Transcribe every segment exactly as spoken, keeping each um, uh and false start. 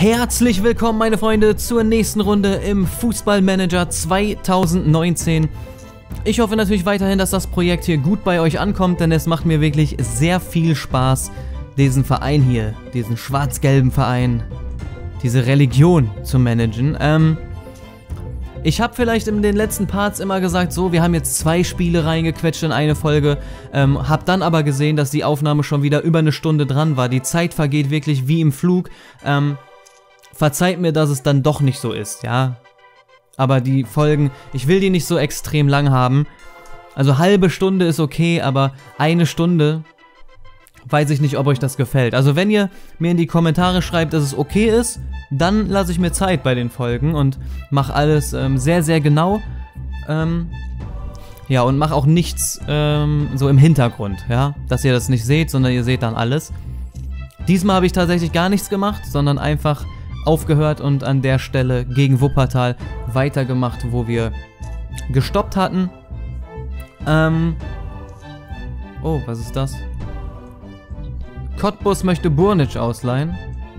Herzlich willkommen, meine Freunde, zur nächsten Runde im Fußballmanager zweitausendneunzehn. Ich hoffe natürlich weiterhin, dass das Projekt hier gut bei euch ankommt, denn es macht mir wirklich sehr viel Spaß, diesen Verein hier, diesen schwarz-gelben Verein, diese Religion zu managen. Ähm, ich habe vielleicht in den letzten Parts immer gesagt, so, wir haben jetzt zwei Spiele reingequetscht in eine Folge, ähm, hab dann aber gesehen, dass die Aufnahme schon wieder über eine Stunde dran war. Die Zeit vergeht wirklich wie im Flug. Ähm, verzeiht mir, dass es dann doch nicht so ist, ja. Aber die Folgen, ich will die nicht so extrem lang haben. Also halbe Stunde ist okay, aber eine Stunde, weiß ich nicht, ob euch das gefällt. Also wenn ihr mir in die Kommentare schreibt, dass es okay ist, dann lasse ich mir Zeit bei den Folgen und mache alles ähm, sehr, sehr genau. Ähm, ja, und mache auch nichts ähm, so im Hintergrund, ja. Dass ihr das nicht seht, sondern ihr seht dann alles. Diesmal habe ich tatsächlich gar nichts gemacht, sondern einfach aufgehört und an der Stelle gegen Wuppertal weitergemacht, wo wir gestoppt hatten. Ähm oh, was ist das? Cottbus möchte Burnic ausleihen.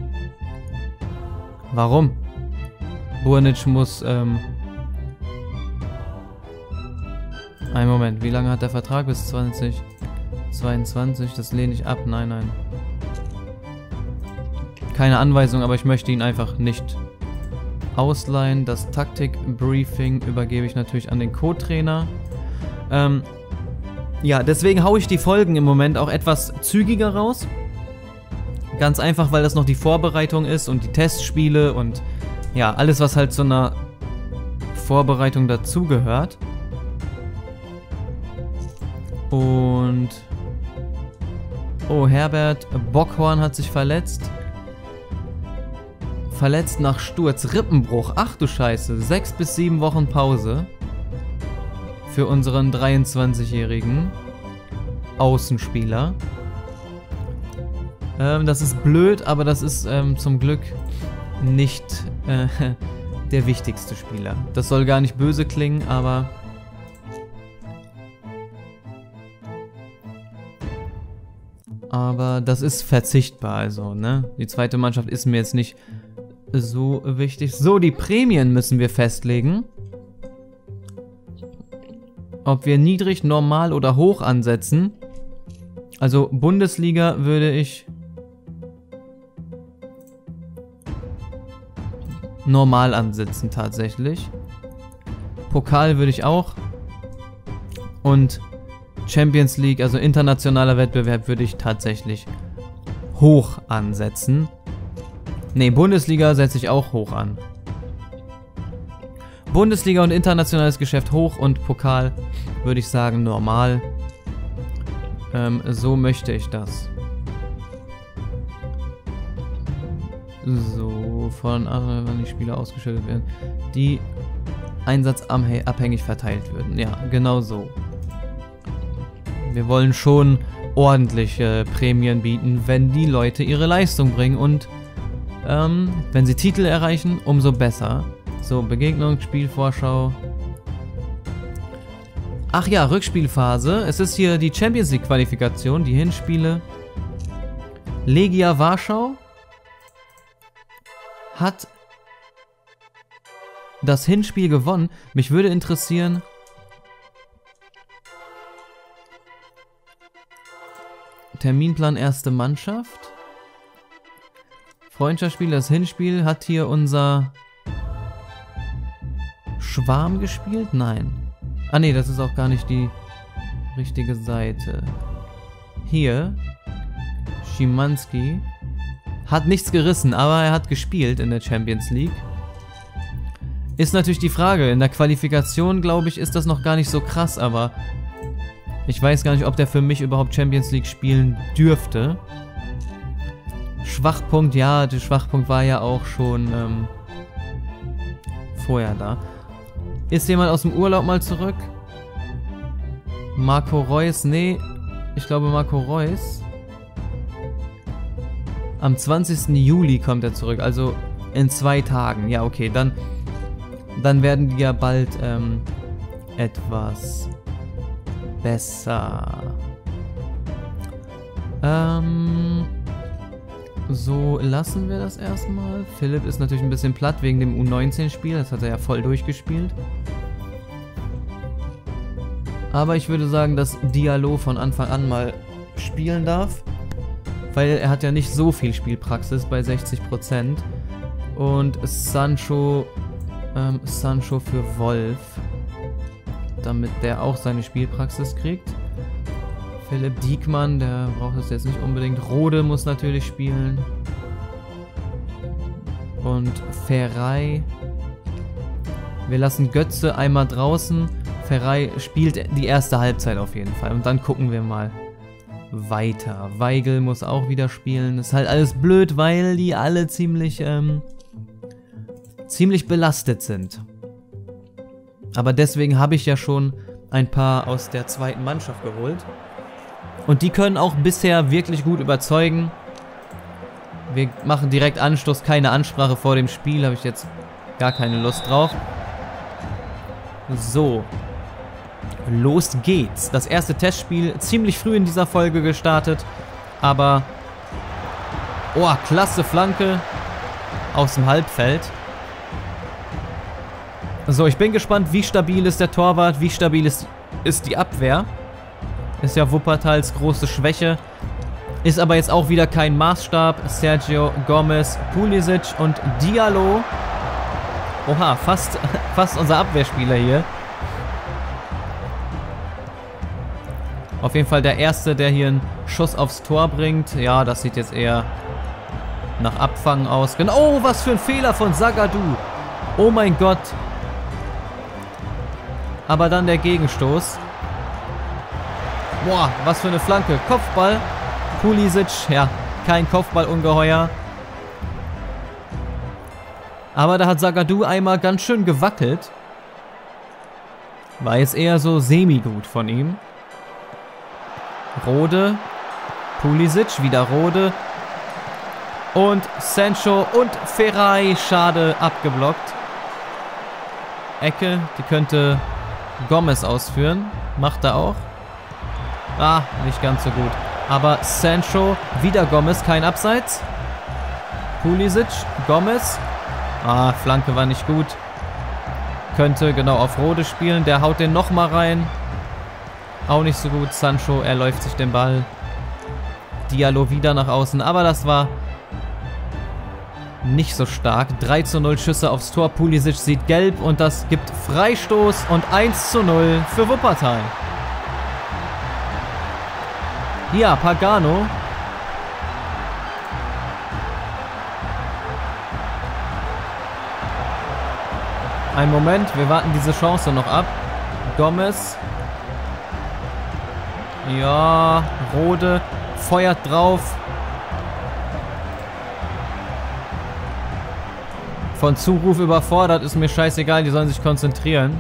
Warum? Burnic muss, ähm... einen Moment, wie lange hat der Vertrag? Bis zwanzig zweiundzwanzig? Das lehne ich ab. Nein, nein. Keine Anweisung, aber ich möchte ihn einfach nicht ausleihen. Das Taktikbriefing übergebe ich natürlich an den Co-Trainer. Ähm, ja, deswegen haue ich die Folgen im Moment auch etwas zügiger raus. Ganz einfach, weil das noch die Vorbereitung ist und die Testspiele und ja, alles, was halt zu einer Vorbereitung dazugehört. Und... oh, Herbert Bockhorn hat sich verletzt. Verletzt nach Sturz, Rippenbruch. Ach du Scheiße, sechs bis sieben Wochen Pause für unseren dreiundzwanzigjährigen Außenspieler. Ähm, das ist blöd, aber das ist ähm, zum Glück nicht äh, der wichtigste Spieler. Das soll gar nicht böse klingen, aber... aber das ist verzichtbar, also, ne? Die zweite Mannschaft ist mir jetzt nicht so wichtig. So, die Prämien müssen wir festlegen. Ob wir niedrig, normal oder hoch ansetzen. Also Bundesliga würde ich normal ansetzen tatsächlich. Pokal würde ich auch. Und Champions League, also internationaler Wettbewerb, würde ich tatsächlich hoch ansetzen. Ne, Bundesliga setze ich auch hoch an. Bundesliga und internationales Geschäft hoch und Pokal würde ich sagen normal. Ähm, so möchte ich das. So, von anderen, wann die Spieler ausgeschüttet werden, die einsatzabhängig verteilt würden. Ja, genau so. Wir wollen schon ordentliche Prämien bieten, wenn die Leute ihre Leistung bringen und ähm, wenn sie Titel erreichen, umso besser. So, Begegnung, Spielvorschau. Ach ja, Rückspielphase. Es ist hier die Champions League Qualifikation, die Hinspiele. Legia Warschau hat das Hinspiel gewonnen. Mich würde interessieren... Terminplan erste Mannschaft. Freundschaftsspiel, das Hinspiel. Hat hier unser Schwarm gespielt? Nein. Ah ne, das ist auch gar nicht die richtige Seite. Hier. Schimanski. Hat nichts gerissen, aber er hat gespielt in der Champions League. Ist natürlich die Frage. In der Qualifikation, glaube ich, ist das noch gar nicht so krass, aber... ich weiß gar nicht, ob der für mich überhaupt Champions League spielen dürfte. Schwachpunkt, ja, der Schwachpunkt war ja auch schon ähm, vorher da. Ist jemand aus dem Urlaub mal zurück? Marco Reus, nee. Ich glaube Marco Reus. Am zwanzigsten Juli kommt er zurück, also in zwei Tagen. Ja, okay, dann, dann werden die ja bald ähm, etwas... besser. Ähm, So lassen wir das erstmal. Philipp ist natürlich ein bisschen platt wegen dem U neunzehn Spiel. Das hat er ja voll durchgespielt. Aber ich würde sagen, dass Diallo von Anfang an mal spielen darf. Weil er hat ja nicht so viel Spielpraxis bei sechzig Prozent. Und Sancho, ähm, Sancho für Wolf. Damit der auch seine Spielpraxis kriegt. Philipp Diekmann, der braucht das jetzt nicht unbedingt. Rode muss natürlich spielen. Und Ferrei. Wir lassen Götze einmal draußen. Ferrei spielt die erste Halbzeit auf jeden Fall. Und dann gucken wir mal weiter. Weigl muss auch wieder spielen. Das ist halt alles blöd, weil die alle ziemlich, ähm, ziemlich belastet sind. Aber deswegen habe ich ja schon ein paar aus der zweiten Mannschaft geholt. Und die können auch bisher wirklich gut überzeugen. Wir machen direkt Anstoß, keine Ansprache vor dem Spiel. Habe ich jetzt gar keine Lust drauf. So. Los geht's. Das erste Testspiel ziemlich früh in dieser Folge gestartet. Aber... Oh, klasse Flanke aus dem Halbfeld. So, ich bin gespannt, wie stabil ist der Torwart, wie stabil ist, ist die Abwehr. Ist ja Wuppertals große Schwäche. Ist aber jetzt auch wieder kein Maßstab. Sergio Gomez, Pulisic und Diallo. Oha, fast, fast unser Abwehrspieler hier. Auf jeden Fall der Erste, der hier einen Schuss aufs Tor bringt. Ja, das sieht jetzt eher nach Abfangen aus. Genau, oh, was für ein Fehler von Zagadou. Oh mein Gott. Aber dann der Gegenstoß. Boah, was für eine Flanke. Kopfball. Pulisic, ja, kein Kopfballungeheuer. Aber da hat Zagadou einmal ganz schön gewackelt. War jetzt eher so semi-gut von ihm. Rode. Pulisic, wieder Rode. Und Sancho und Ferrei. Schade, abgeblockt. Ecke, die könnte Gomez ausführen. Macht er auch. Ah, nicht ganz so gut. Aber Sancho, wieder Gomez, kein Abseits. Pulisic, Gomez. Ah, Flanke war nicht gut. Könnte genau auf Rode spielen. Der haut den nochmal rein. Auch nicht so gut. Sancho, er läuft sich den Ball. Diallo wieder nach außen. Aber das war nicht so stark. drei zu null Schüsse aufs Tor. Pulisic sieht gelb und das gibt Freistoß und eins zu null für Wuppertal. Ja, Pagano. Ein Moment, wir warten diese Chance noch ab. Gomez. Ja, Rode feuert drauf. Von Zuruf überfordert, ist mir scheißegal, die sollen sich konzentrieren.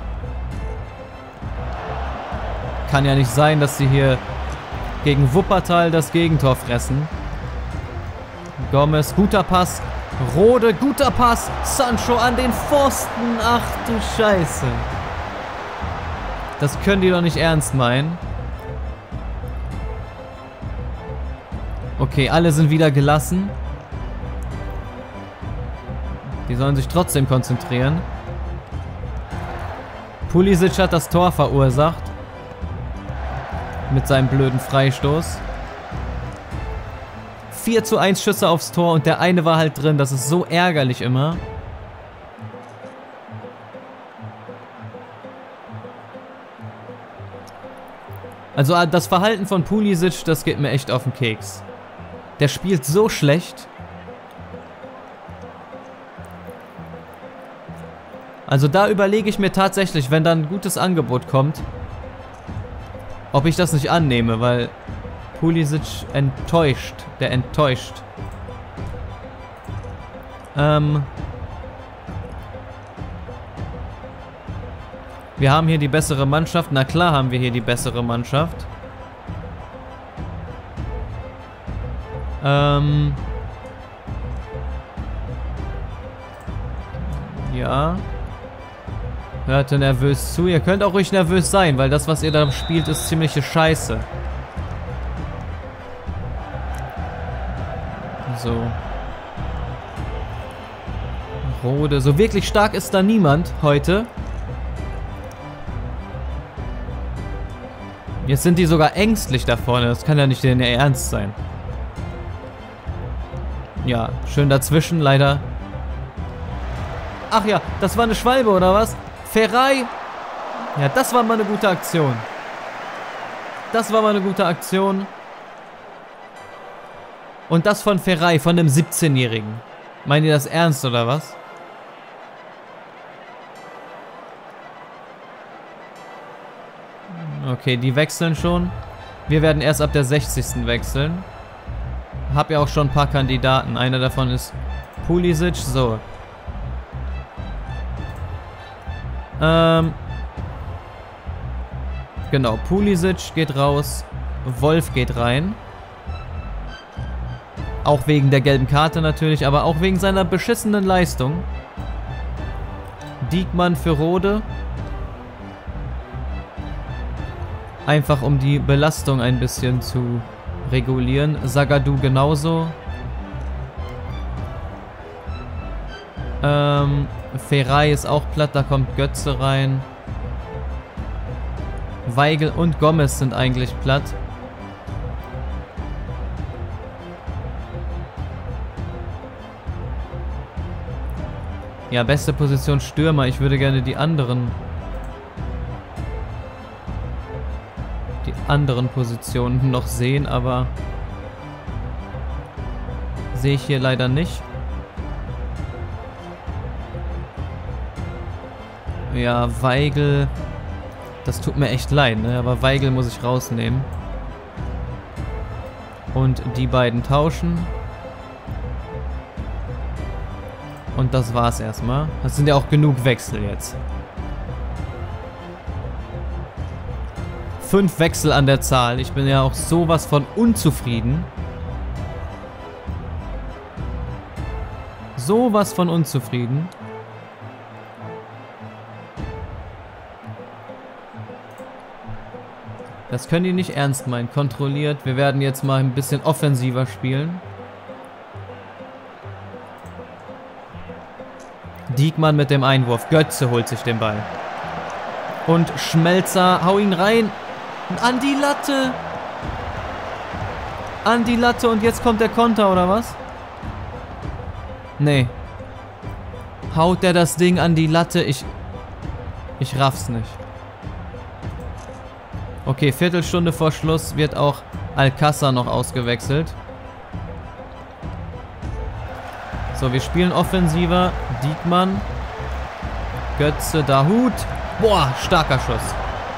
Kann ja nicht sein, dass sie hier gegen Wuppertal das Gegentor fressen. Gomez, guter Pass. Rode, guter Pass. Sancho an den Pfosten. Ach du Scheiße. Das können die doch nicht ernst meinen. Okay, alle sind wieder gelassen. Die sollen sich trotzdem konzentrieren. Pulisic hat das Tor verursacht. Mit seinem blöden Freistoß. vier zu eins Schüsse aufs Tor und der eine war halt drin. Das ist so ärgerlich immer. Also das Verhalten von Pulisic, das geht mir echt auf den Keks. Der spielt so schlecht. Also da überlege ich mir tatsächlich, wenn dann ein gutes Angebot kommt, ob ich das nicht annehme, weil Pulisic enttäuscht. Der enttäuscht. Ähm. Wir haben hier die bessere Mannschaft. Na klar haben wir hier die bessere Mannschaft. Ähm. Ja. Hörte nervös zu. Ihr könnt auch ruhig nervös sein, weil das, was ihr da spielt, ist ziemliche Scheiße. So. Rode. So wirklich stark ist da niemand heute. Jetzt sind die sogar ängstlich da vorne. Das kann ja nicht deren Ernst sein. Ja, schön dazwischen, leider. Ach ja, das war eine Schwalbe, oder was? Ferrei. Ja, das war mal eine gute Aktion. Das war mal eine gute Aktion. Und das von Ferrei, von einem siebzehnjährigen. Meint ihr das ernst, oder was? Okay, die wechseln schon. Wir werden erst ab der sechzigsten wechseln. Hab ja auch schon ein paar Kandidaten. Einer davon ist Pulisic. So. Ähm. Genau, Pulisic geht raus. Wolf geht rein. Auch wegen der gelben Karte natürlich, aber auch wegen seiner beschissenen Leistung. Diekmann für Rode. Einfach um die Belastung ein bisschen zu regulieren. Zagadou genauso. Ähm, Ferrei ist auch platt, da kommt Götze rein. Weigl und Gomez sind eigentlich platt. Ja, beste Position Stürmer. Ich würde gerne die anderen... die anderen Positionen noch sehen, aber... sehe ich hier leider nicht. Ja, Weigl... das tut mir echt leid, ne? Aber Weigl muss ich rausnehmen. Und die beiden tauschen. Und das war's erstmal. Das sind ja auch genug Wechsel jetzt. Fünf Wechsel an der Zahl. Ich bin ja auch sowas von unzufrieden. Sowas von unzufrieden. Das können die nicht ernst meinen. Kontrolliert. Wir werden jetzt mal ein bisschen offensiver spielen. Diekmann mit dem Einwurf. Götze holt sich den Ball. Und Schmelzer, hau ihn rein. An die Latte. An die Latte und jetzt kommt der Konter, oder was? Nee. Haut der das Ding an die Latte? Ich... Ich raff's nicht. Okay, Viertelstunde vor Schluss wird auch Alcázar noch ausgewechselt. So, wir spielen offensiver. Diekmann. Götze, Dahoud. Boah, starker Schuss.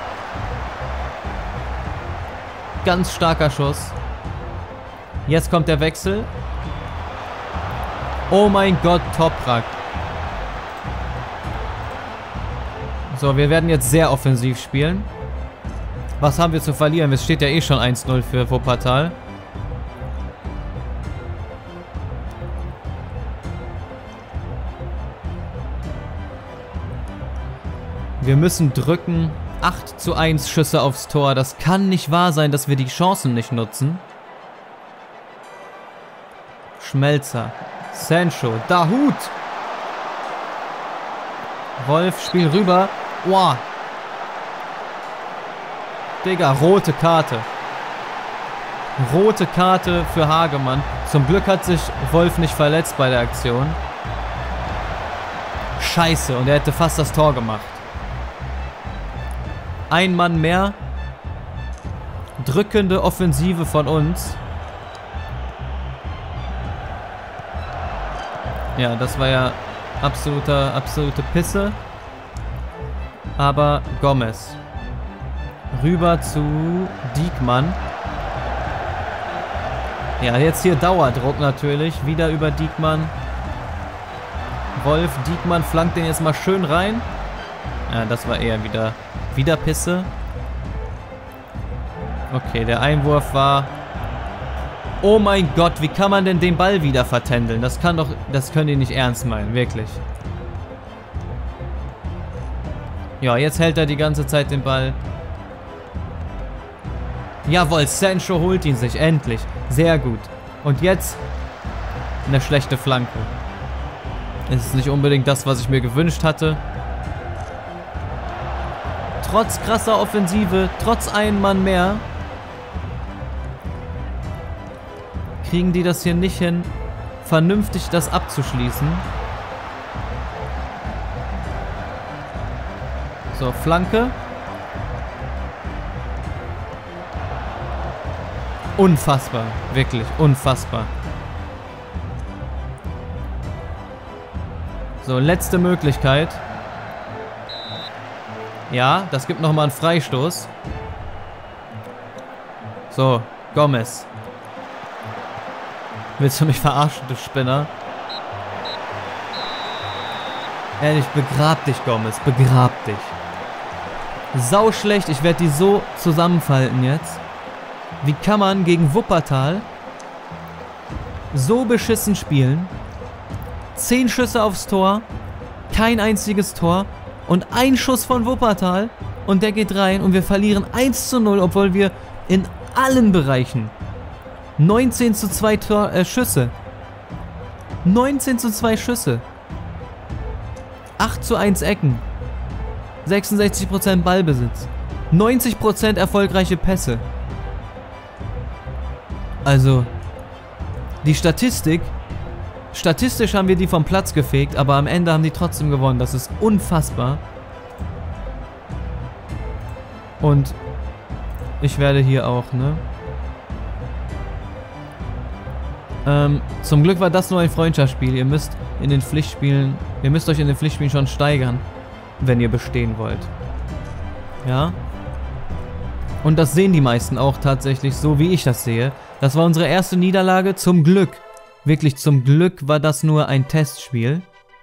Ganz starker Schuss. Jetzt kommt der Wechsel. Oh mein Gott, Toprak. So, wir werden jetzt sehr offensiv spielen. Was haben wir zu verlieren? Es steht ja eh schon eins null für Wuppertal. Wir müssen drücken. acht zu eins Schüsse aufs Tor. Das kann nicht wahr sein, dass wir die Chancen nicht nutzen. Schmelzer. Sancho. Dahoud. Wolf, Spiel rüber. Wow. Digga, rote Karte. Rote Karte für Hagemann. Zum Glück hat sich Wolf nicht verletzt bei der Aktion. Scheiße, und er hätte fast das Tor gemacht. Ein Mann mehr. Drückende Offensive von uns. Ja, das war ja absoluter, absolute Pisse. Aber Gomez. Rüber zu Diekmann. Ja, jetzt hier Dauerdruck natürlich. Wieder über Diekmann. Wolf, Diekmann flankt den jetzt mal schön rein. Ja, das war eher wieder, wieder Pisse. Okay, der Einwurf war... Oh mein Gott, wie kann man denn den Ball wieder vertändeln? Das kann doch... Das können die nicht ernst meinen, wirklich. Ja, jetzt hält er die ganze Zeit den Ball. Jawohl, Sancho holt ihn sich, endlich. Sehr gut. Und jetzt eine schlechte Flanke. Es ist nicht unbedingt das, was ich mir gewünscht hatte. Trotz krasser Offensive, trotz einem Mann mehr, kriegen die das hier nicht hin, vernünftig das abzuschließen. So, Flanke. Unfassbar, wirklich unfassbar. So, letzte Möglichkeit. Ja, das gibt nochmal einen Freistoß. So, Gomez. Willst du mich verarschen, du Spinner? Ehrlich, begrab dich, Gomez. Begrab dich. Sau schlecht. Ich werde die so zusammenfalten jetzt. Wie kann man gegen Wuppertal so beschissen spielen? Zehn Schüsse aufs Tor. Kein einziges Tor. Und ein Schuss von Wuppertal. Und der geht rein. Und wir verlieren eins zu null, obwohl wir in allen Bereichen neunzehn zu zwei Tor, äh, Schüsse. neunzehn zu zwei Schüsse. acht zu eins Ecken. sechsundsechzig Prozent Ballbesitz. neunzig Prozent erfolgreiche Pässe. Also, die Statistik, statistisch haben wir die vom Platz gefegt, aber am Ende haben die trotzdem gewonnen. Das ist unfassbar. Und ich werde hier auch, ne? Ähm, zum Glück war das nur ein Freundschaftsspiel. Ihr müsst in den Pflichtspielen, ihr müsst euch in den Pflichtspielen schon steigern, wenn ihr bestehen wollt. Ja? Und das sehen die meisten auch tatsächlich so, wie ich das sehe. Das war unsere erste Niederlage. Zum Glück. Wirklich zum Glück war das nur ein Testspiel.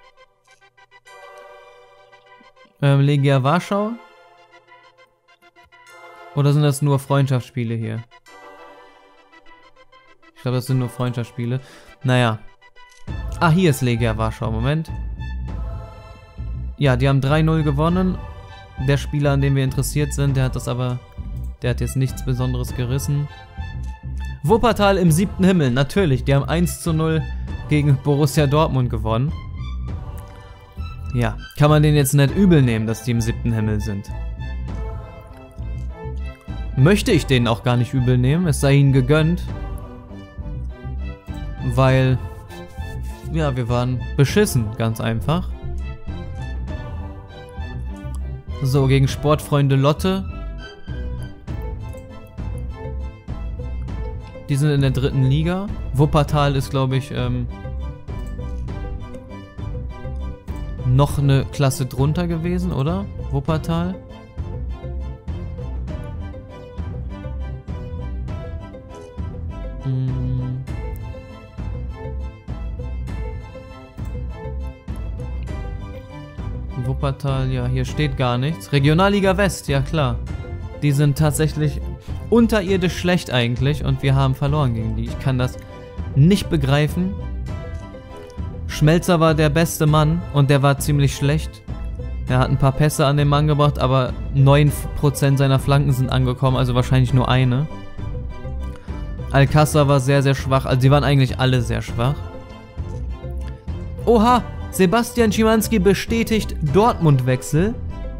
Ähm, Legia Warschau? Oder sind das nur Freundschaftsspiele hier? Ich glaube, das sind nur Freundschaftsspiele. Naja. Ah, hier ist Legia Warschau. Moment. Ja, die haben drei null gewonnen. Der Spieler, an dem wir interessiert sind, der hat das aber... Der hat jetzt nichts Besonderes gerissen. Wuppertal im siebten Himmel. Natürlich, die haben eins zu null gegen Borussia Dortmund gewonnen. Ja, kann man denen jetzt nicht übel nehmen, dass die im siebten Himmel sind. Möchte ich denen auch gar nicht übel nehmen. Es sei ihnen gegönnt. Weil, ja, wir waren beschissen, ganz einfach. So, gegen Sportfreunde Lotte. Die sind in der dritten Liga. Wuppertal ist, glaube ich, ähm, noch eine Klasse drunter gewesen, oder? Wuppertal. Hm. Wuppertal, ja, hier steht gar nichts. Regionalliga West, ja klar. Die sind tatsächlich unterirdisch schlecht eigentlich und wir haben verloren gegen die. Ich kann das nicht begreifen. Schmelzer war der beste Mann und der war ziemlich schlecht. Er hat ein paar Pässe an den Mann gebracht, aber neun Prozent seiner Flanken sind angekommen, also wahrscheinlich nur eine. Alcázar war sehr, sehr schwach, also sie waren eigentlich alle sehr schwach. Oha, Sebastian Schimanski bestätigt Dortmund-Wechsel.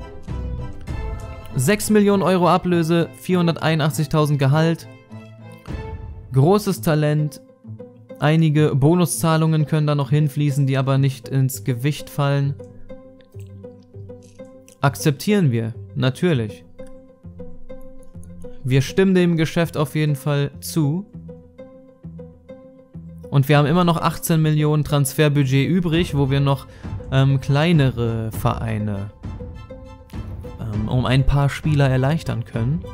sechs Millionen Euro Ablöse, vierhunderteinundachtzigtausend Gehalt. Großes Talent. Einige Bonuszahlungen können da noch hinfließen, die aber nicht ins Gewicht fallen. Akzeptieren wir, natürlich. Wir stimmen dem Geschäft auf jeden Fall zu. Und wir haben immer noch achtzehn Millionen Transferbudget übrig, wo wir noch ähm, kleinere Vereine ähm, um ein paar Spieler erleichtern können.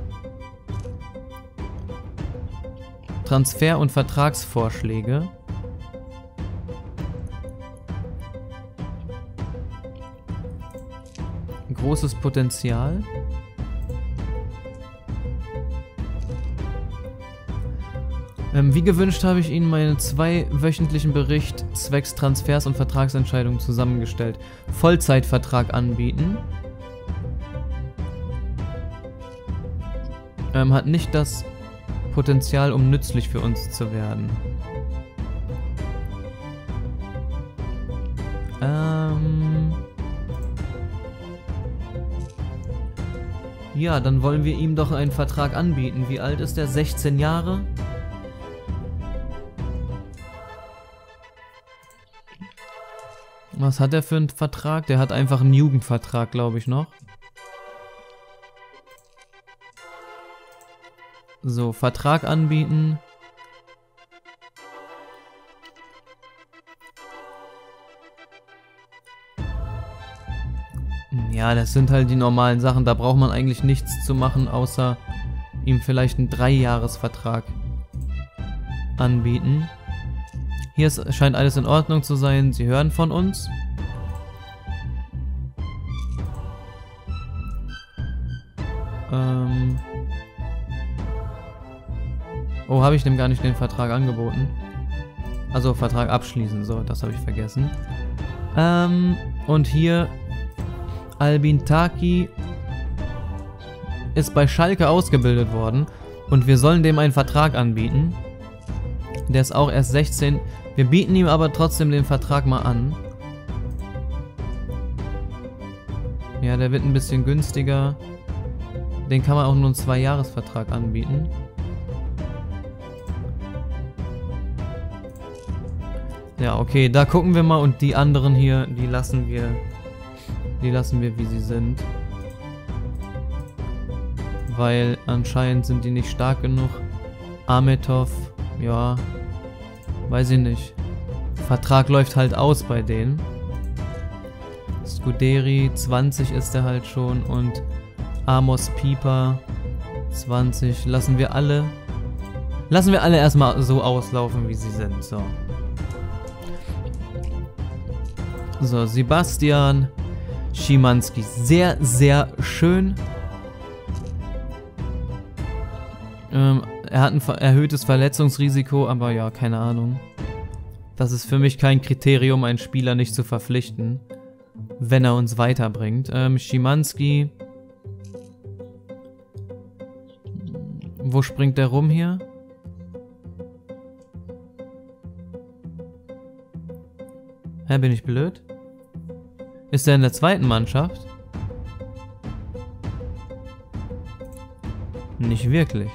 Transfer- und Vertragsvorschläge. Großes Potenzial. Ähm, wie gewünscht habe ich Ihnen meinen zweiwöchentlichen Bericht zwecks Transfers und Vertragsentscheidungen zusammengestellt. Vollzeitvertrag anbieten. Ähm, hat nicht das Potenzial, um nützlich für uns zu werden. Ähm... Ja, dann wollen wir ihm doch einen Vertrag anbieten. Wie alt ist der? sechzehn Jahre? Was hat er für einen Vertrag? Der hat einfach einen Jugendvertrag, glaube ich, noch. So, Vertrag anbieten. Ja, das sind halt die normalen Sachen. Da braucht man eigentlich nichts zu machen, außer ihm vielleicht einen Dreijahresvertrag anbieten. Hier ist, scheint alles in Ordnung zu sein. Sie hören von uns. Ähm... Oh, habe ich dem gar nicht den Vertrag angeboten? Also Vertrag abschließen, so, das habe ich vergessen. Ähm, und hier Albin Taki ist bei Schalke ausgebildet worden und wir sollen dem einen Vertrag anbieten. Der ist auch erst sechzehn. Wir bieten ihm aber trotzdem den Vertrag mal an. Ja, der wird ein bisschen günstiger. Den kann man auch nur einen Zwei-Jahres-Vertrag anbieten. Ja, okay, da gucken wir mal und die anderen hier, die lassen wir, die lassen wir, wie sie sind. Weil anscheinend sind die nicht stark genug. Ametov, ja, weiß ich nicht. Vertrag läuft halt aus bei denen. Scuderi, zwanzig ist er halt schon und Amos Pieper, zwanzig. Lassen wir alle, lassen wir alle erstmal so auslaufen, wie sie sind, so. So, Sebastian Schimanski. Sehr, sehr schön. Ähm, er hat ein erhöhtes Verletzungsrisiko, aber ja, keine Ahnung. Das ist für mich kein Kriterium, einen Spieler nicht zu verpflichten, wenn er uns weiterbringt. Ähm, Schimanski. Wo springt der rum hier? Hä, bin ich blöd? Ist er in der zweiten Mannschaft? Nicht wirklich.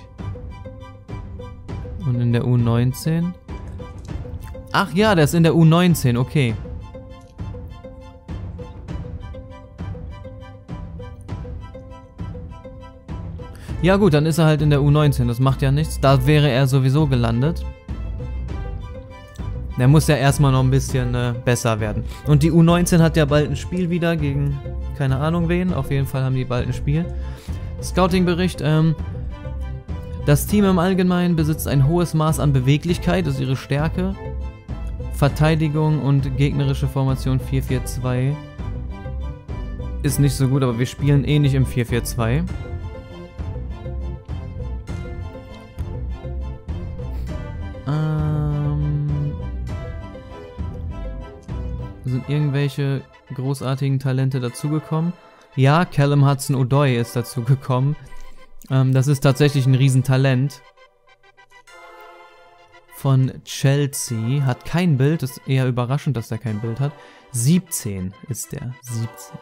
Und in der U neunzehn? Ach ja, der ist in der U neunzehn, okay. Ja gut, dann ist er halt in der U neunzehn, das macht ja nichts. Da wäre er sowieso gelandet. Der muss ja erstmal noch ein bisschen äh, besser werden. Und die U neunzehn hat ja bald ein Spiel wieder gegen keine Ahnung wen. Auf jeden Fall haben die bald ein Spiel. Scouting-Bericht. Ähm, das Team im Allgemeinen besitzt ein hohes Maß an Beweglichkeit, das ist ihre Stärke. Verteidigung und gegnerische Formation vier vier zwei ist nicht so gut, aber wir spielen eh nicht im vier vier zwei. Sind irgendwelche großartigen Talente dazugekommen? Ja, Callum Hudson-Odoi ist dazugekommen. Ähm, das ist tatsächlich ein Riesentalent. Von Chelsea. Hat kein Bild, ist eher überraschend, dass er kein Bild hat. siebzehn ist der. siebzehn.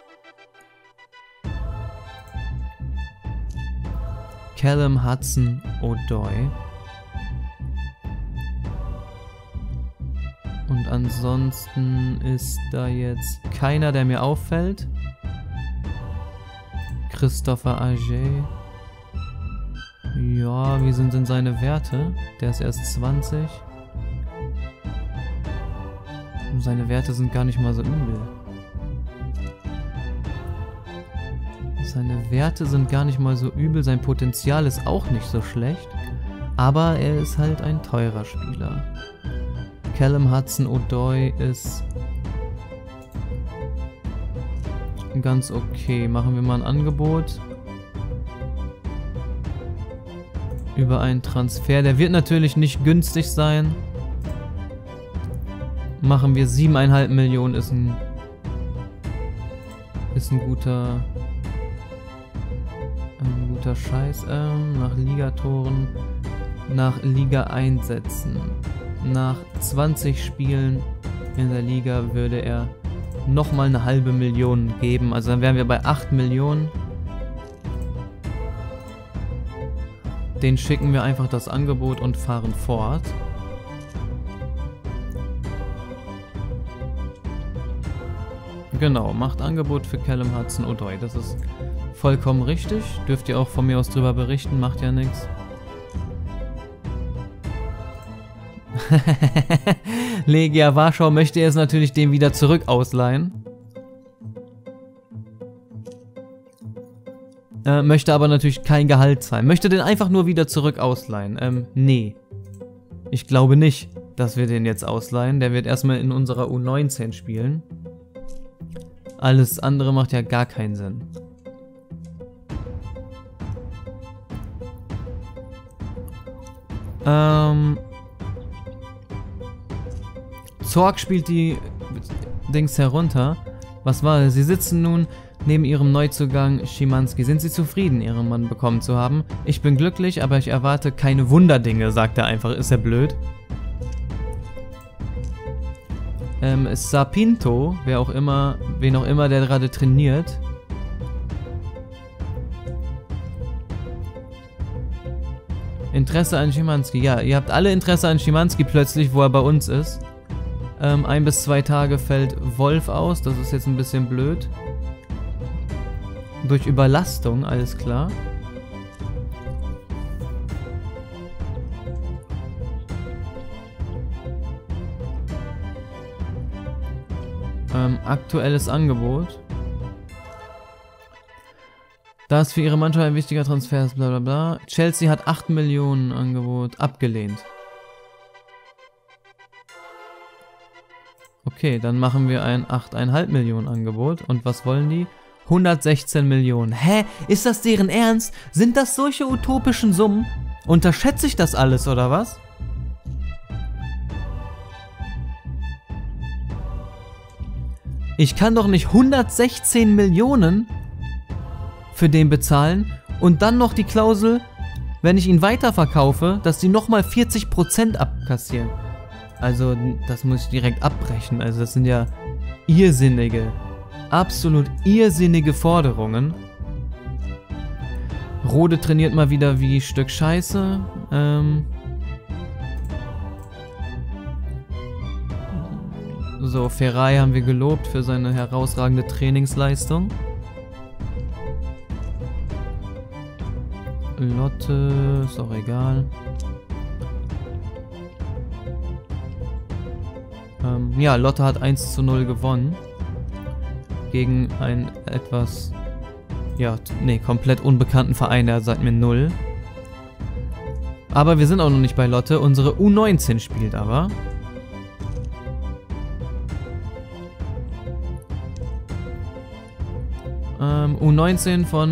Callum Hudson-Odoi. Und ansonsten ist da jetzt keiner, der mir auffällt. Christopher Ager. Ja, wie sind denn seine Werte? Der ist erst zwanzig. Und seine Werte sind gar nicht mal so übel. Seine Werte sind gar nicht mal so übel. Sein Potenzial ist auch nicht so schlecht. Aber er ist halt ein teurer Spieler. Callum Hudson-Odoi ist ganz okay. Machen wir mal ein Angebot über einen Transfer. Der wird natürlich nicht günstig sein. Machen wir siebeneinhalb Millionen. Ist ein ist ein guter ein guter Scheiß. Ähm, nach Ligatoren, nach Liga-Einsätzen. Nach zwanzig Spielen In der Liga würde er nochmal eine halbe Million geben. Also dann wären wir bei acht Millionen. Den schicken wir einfach das Angebot und fahren fort. Genau, macht Angebot für Callum Hudson-Odoi. Das ist vollkommen richtig. Dürft ihr auch von mir aus drüber berichten, macht ja nichts. Legia Warschau möchte jetzt natürlich den wieder zurück ausleihen. Äh, möchte aber natürlich kein Gehalt zahlen. Möchte den einfach nur wieder zurück ausleihen. Ähm, nee. Ich glaube nicht, dass wir den jetzt ausleihen. Der wird erstmal in unserer U neunzehn spielen. Alles andere macht ja gar keinen Sinn. Ähm... Zorg spielt die Dings herunter. Was war das? Sie sitzen nun neben ihrem Neuzugang Schimanski. Sind Sie zufrieden, Ihren Mann bekommen zu haben? Ich bin glücklich, aber ich erwarte keine Wunderdinge, sagt er einfach. Ist er blöd? Ähm, Sapinto, wer auch immer, wen auch immer, der gerade trainiert. Interesse an Schimanski. Ja, ihr habt alle Interesse an Schimanski plötzlich, wo er bei uns ist. Ähm, ein bis zwei Tage fällt Wolf aus. Das ist jetzt ein bisschen blöd. Durch Überlastung, alles klar. Ähm, aktuelles Angebot. Da es für ihre Mannschaft ein wichtiger Transfer ist, bla bla bla. Chelsea hat acht Millionen Angebot abgelehnt. Okay, dann machen wir ein acht Komma fünf Millionen Angebot. Und was wollen die? hundertsechzehn Millionen. Hä? Ist das deren Ernst? Sind das solche utopischen Summen? Unterschätze ich das alles, oder was? Ich kann doch nicht hundertsechzehn Millionen für den bezahlen und dann noch die Klausel, wenn ich ihn weiterverkaufe, dass die nochmal vierzig Prozent abkassieren. Also, das muss ich direkt abbrechen. Also, das sind ja irrsinnige, absolut irrsinnige Forderungen. Rode trainiert mal wieder wie Stück Scheiße. Ähm so, Ferrari haben wir gelobt für seine herausragende Trainingsleistung. Lotte, ist auch egal. Ähm, ja, Lotte hat eins zu null gewonnen. Gegen einen etwas, ja, nee, komplett unbekannten Verein, der sagt mir null. Aber wir sind auch noch nicht bei Lotte. Unsere U neunzehn spielt aber. Ähm, U neunzehn von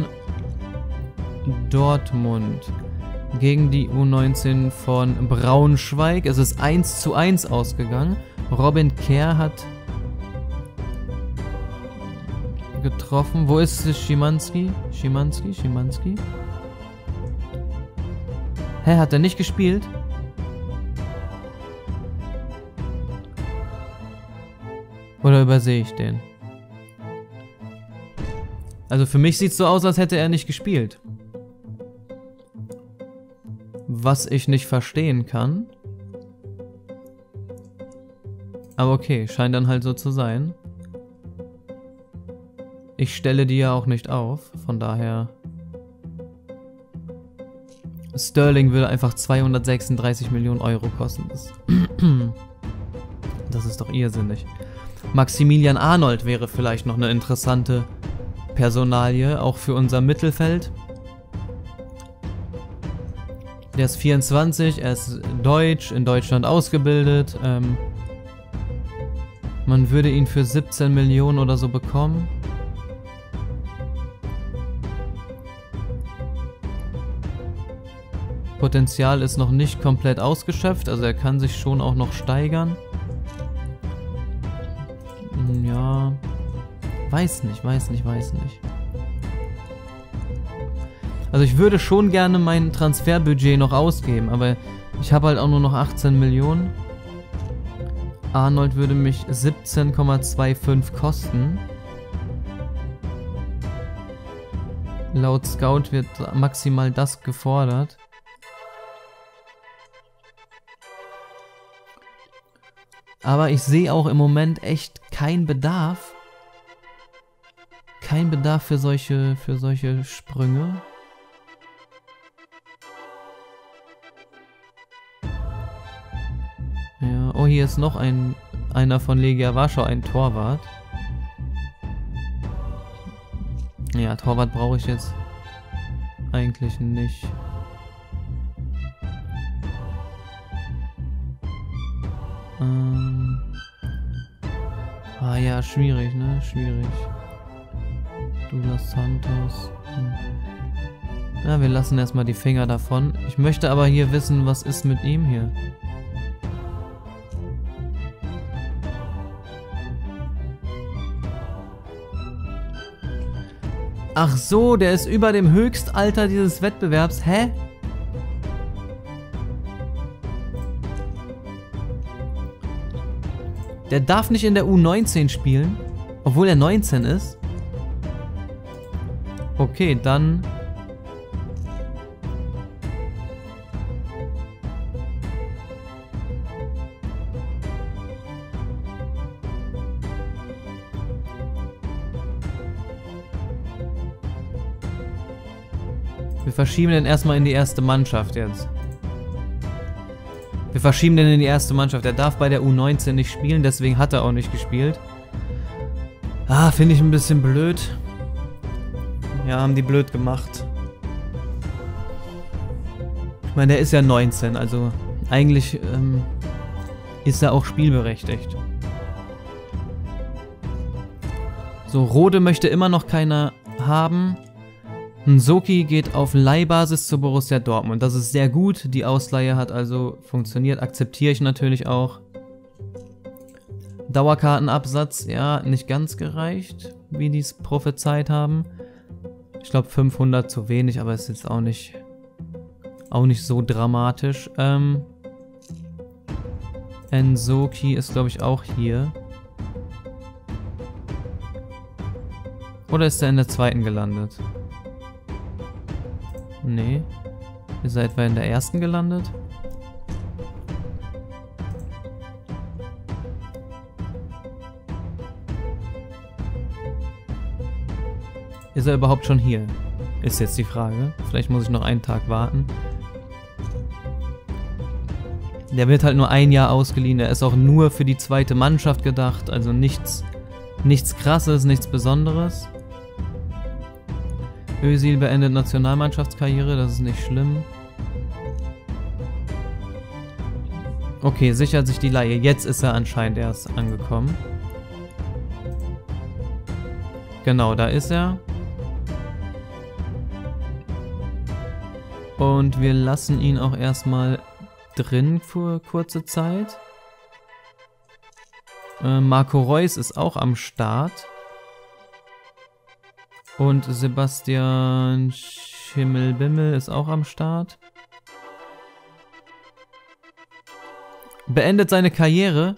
Dortmund gegen die U neunzehn von Braunschweig. Es ist eins zu eins ausgegangen. Robin Kerr hat getroffen. Wo ist Schimanski? Schimanski? Schimanski? Hä, hat er nicht gespielt? Oder übersehe ich den? Also für mich sieht es so aus, als hätte er nicht gespielt. Was ich nicht verstehen kann. Aber okay, scheint dann halt so zu sein. Ich stelle die ja auch nicht auf, von daher... Sterling würde einfach zweihundertsechsunddreißig Millionen Euro kosten. Das, das ist doch irrsinnig. Maximilian Arnold wäre vielleicht noch eine interessante Personalie, auch für unser Mittelfeld. Der ist vierundzwanzig, er ist deutsch, in Deutschland ausgebildet. Ähm, man würde ihn für siebzehn Millionen oder so bekommen. Potenzial ist noch nicht komplett ausgeschöpft, also er kann sich schon auch noch steigern. Ja, weiß nicht, weiß nicht, weiß nicht. Also ich würde schon gerne mein Transferbudget noch ausgeben, aber ich habe halt auch nur noch achtzehn Millionen. Arnold würde mich siebzehn Komma fünfundzwanzig kosten. Laut Scout wird maximal das gefordert. Aber ich sehe auch im Moment echt keinen Bedarf. Kein Bedarf für solche, für solche Sprünge. Ja, oh, hier ist noch ein einer von Legia Warschau, ein Torwart. Ja, Torwart brauche ich jetzt eigentlich nicht. Ähm. Ah ja, schwierig, ne? Schwierig. Douglas Santos. Hm. Ja, wir lassen erstmal die Finger davon. Ich möchte aber hier wissen, was ist mit ihm hier. Ach so, der ist über dem Höchstalter dieses Wettbewerbs. Hä? Der darf nicht in der U neunzehn spielen, obwohl er neunzehn ist. Okay, dann... Wir verschieben den erstmal in die erste Mannschaft jetzt. Wir verschieben den in die erste Mannschaft. Er darf bei der U neunzehn nicht spielen, deswegen hat er auch nicht gespielt. Ah, finde ich ein bisschen blöd. Ja, haben die blöd gemacht. Ich meine, der ist ja neunzehn, also eigentlich ähm, ist er auch spielberechtigt. So, Rode möchte immer noch keiner haben. Nsoki geht auf Leihbasis zu Borussia Dortmund. Das ist sehr gut. Die Ausleihe hat also funktioniert. Akzeptiere ich natürlich auch. Dauerkartenabsatz, ja, nicht ganz gereicht, wie die es prophezeit haben. Ich glaube fünfhundert zu wenig, aber es ist jetzt auch nicht, auch nicht so dramatisch. Ähm, Nsoki ist, glaube ich, auch hier. Oder ist er in der zweiten gelandet? Nee. Ihr seid etwa in der ersten gelandet? Ist er überhaupt schon hier? Ist jetzt die Frage. Vielleicht muss ich noch einen Tag warten. Der wird halt nur ein Jahr ausgeliehen. Der ist auch nur für die zweite Mannschaft gedacht. Also nichts, nichts Krasses, nichts Besonderes. Özil beendet Nationalmannschaftskarriere, das ist nicht schlimm. Okay, sichert sich die Leihe. Jetzt ist er anscheinend erst angekommen. Genau, da ist er. Und wir lassen ihn auch erstmal drin für kurze Zeit. Äh, Marco Reus ist auch am Start. Und Sebastian Schimmelbimmel ist auch am Start. Beendet seine Karriere.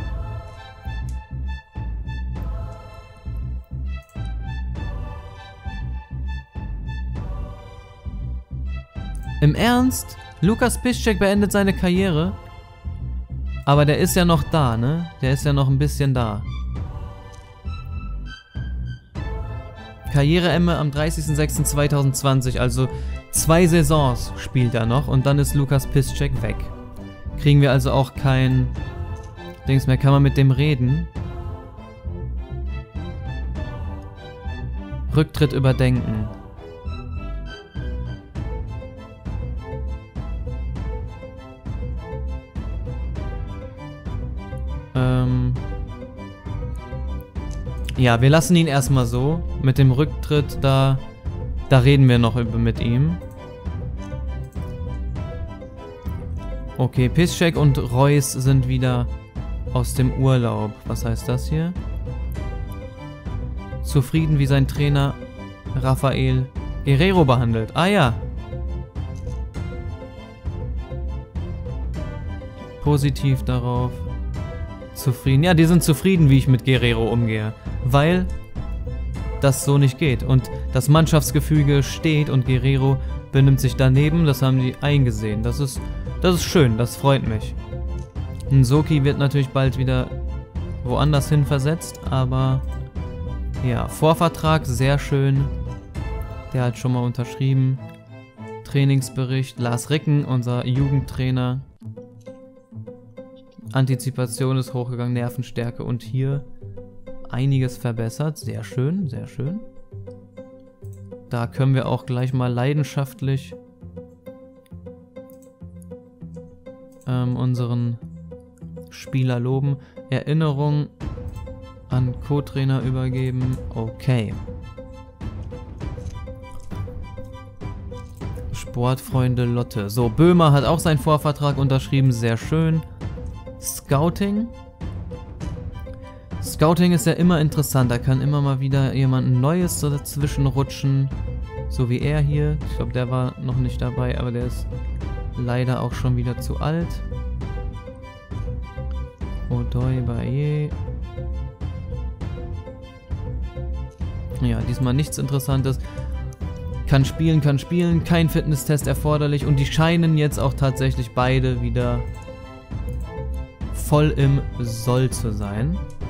Im Ernst? Lukas Piszczek beendet seine Karriere? Aber der ist ja noch da, ne? Der ist ja noch ein bisschen da. Karriereende am dreißigsten sechsten zweitausendzwanzig, also zwei Saisons spielt er noch und dann ist Lukas Piszczek weg. Kriegen wir also auch kein Dings mehr. Kann man mit dem reden? Rücktritt überdenken. Ähm... Ja, wir lassen ihn erstmal so. Mit dem Rücktritt, da, da reden wir noch über mit ihm. Okay, Piszczek und Reus sind wieder aus dem Urlaub. Was heißt das hier? Zufrieden, wie sein Trainer Rafael Guerreiro behandelt. Ah ja. Positiv darauf zufrieden. Ja, die sind zufrieden, wie ich mit Guerrero umgehe. Weil das so nicht geht. Und das Mannschaftsgefüge steht und Guerrero benimmt sich daneben. Das haben die eingesehen. Das ist, das ist schön, das freut mich. Nsoki wird natürlich bald wieder woanders hin versetzt, aber ja, Vorvertrag, sehr schön. Der hat schon mal unterschrieben. Trainingsbericht, Lars Ricken, unser Jugendtrainer. Antizipation ist hochgegangen, Nervenstärke und hier einiges verbessert. Sehr schön, sehr schön. Da können wir auch gleich mal leidenschaftlich ähm, unseren Spieler loben. Erinnerung an Co-Trainer übergeben. Okay. Sportfreunde Lotte. So, Böhmer hat auch seinen Vorvertrag unterschrieben. Sehr schön. Scouting. Scouting ist ja immer interessant. Da kann immer mal wieder jemand Neues so dazwischen rutschen. So wie er hier. Ich glaube, der war noch nicht dabei, aber der ist leider auch schon wieder zu alt. Odoi Baye. Ja, diesmal nichts Interessantes. Kann spielen, kann spielen. Kein Fitnesstest erforderlich. Und die scheinen jetzt auch tatsächlich beide wieder voll im Soll zu sein.